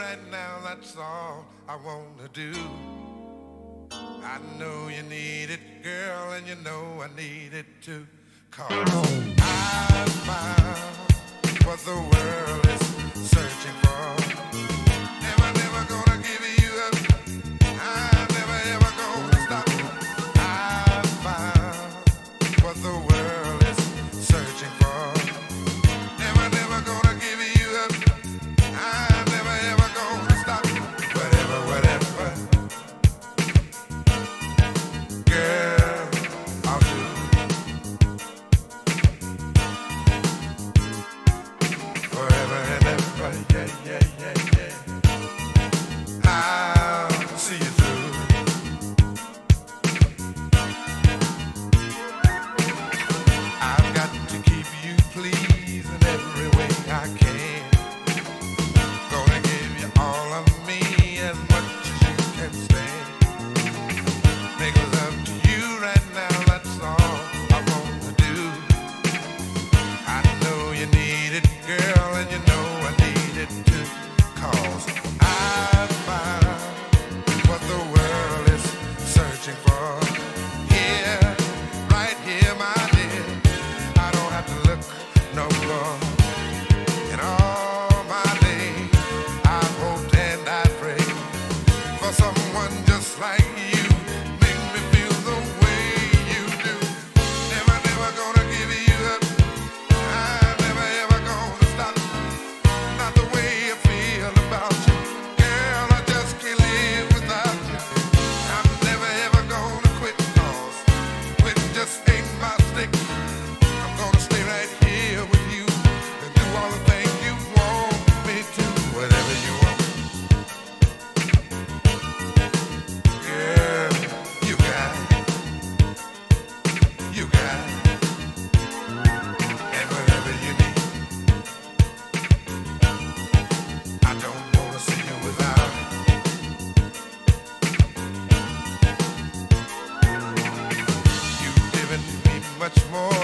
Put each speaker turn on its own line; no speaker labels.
right now, that's all I wanna do. I know you need it, girl, and you know I need it too. 'Cause I found what the world is searching for. Never, never gonna give you up. I'm never, ever gonna stop. I found what the world is searching for. Never, never gonna give you up. I'm never, ever gonna stop. Whatever, whatever, girl, I'll do. Forever and ever, yeah, yeah, yeah, yeah. I'll see you through. I've got to keep you pleased in every way I can. Gonna give you all of me as much as you can stand. Make love to you right now, that's all I want to do. I know you need it, girl, and you know I need it too. 'Cause I found what the world is searching for. Here, right here, my dear. I don't have to look no more. In all my days, I've hoped and I prayed for someone just like you. Make me feel the way you do. Never, never gonna give you up. I'm never, ever gonna stop. Not the way I feel about you. Girl, I just can't live without you. I'm never, ever gonna quit, 'cause quitting just ain't my stick. I'm gonna stay right here with you and do all the things you want me to. Whatever you want. Girl, you got it. You got it. And whatever you need. I don't wanna see you without it. You've given me much more